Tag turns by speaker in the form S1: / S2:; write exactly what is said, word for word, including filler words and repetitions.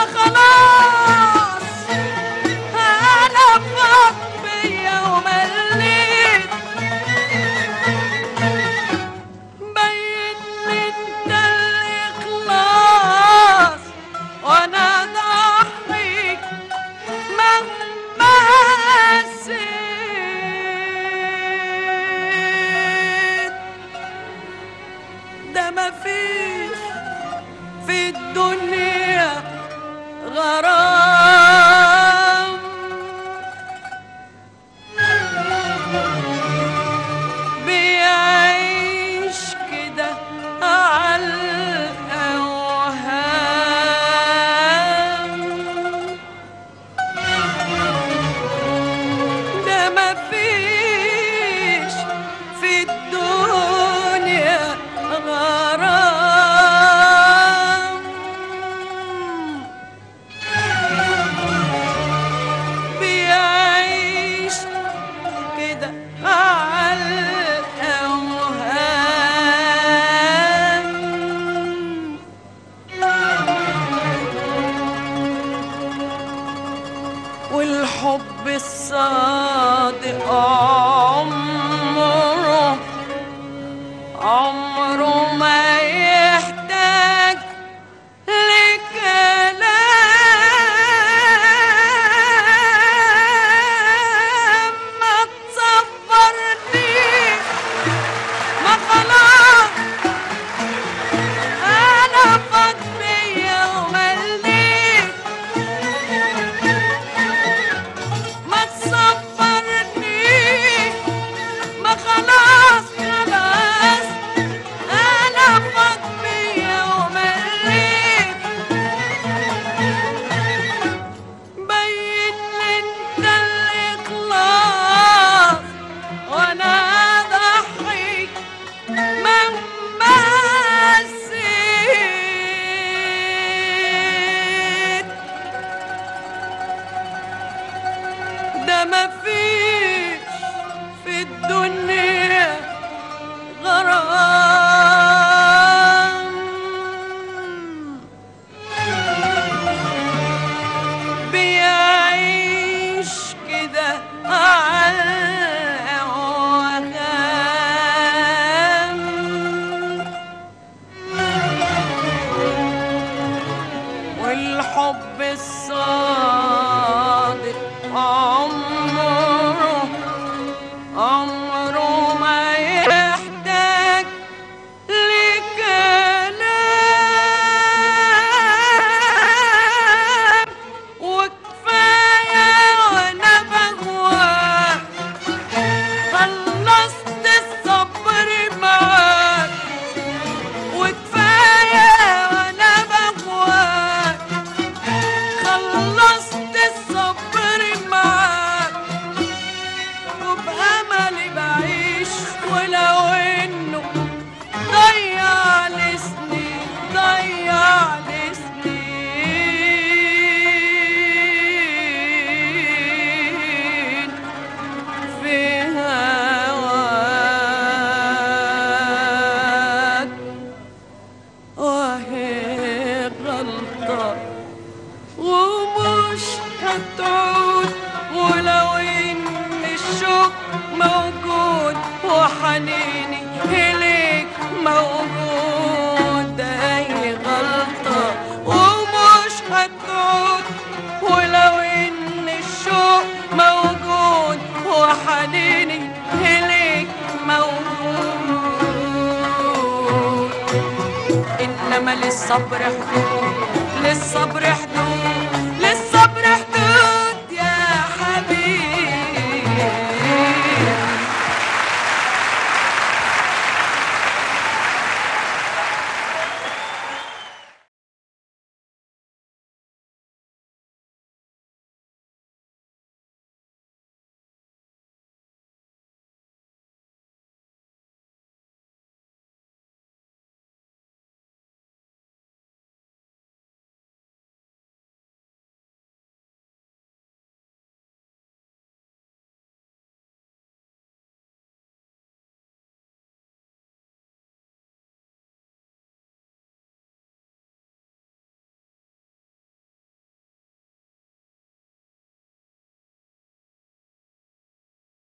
S1: خلاص انا فاض بيا ومليت، بين انت الاخلاص وانا ضحيك مهما حسيت. ده مفيش في الدنيا غرام بيعيش كده عالأوهام. ده مفيش في الدنيا غرام بيعيش كده عالأوهام. والحب الصادق عمره عمره ما يحتاج لكلام. ما تصبرنيش، ما خلاص انا فاض بيا ومليت. ما تصبرنيش، ما خلاص خلاص انا فاض بيا ومليت. بين انت الاخلاص وانا ضحيك مهما حسيت. ده مفيش في الدنيا غرام بيعيش كده عالأوهام. والحب الصادق عمره عمره ما يحتاج لكلام. وكفاية وانا بهواك خلصت الصبر معاك. وكفاية وانا بهواك خلصت الصبر معاك. وبأملي بعيش ولو انه ضيع لي سنين ضيع لي سنين في هواك. وهي غلطة ومش هتعود، ولو ان الشوق موجود وحنيني إليك موجود. هي غلطة ومش هتعود، ولو ان الشوق موجود وحنيني إليك موجود. إنما للصبر حدود، للصبر حدود.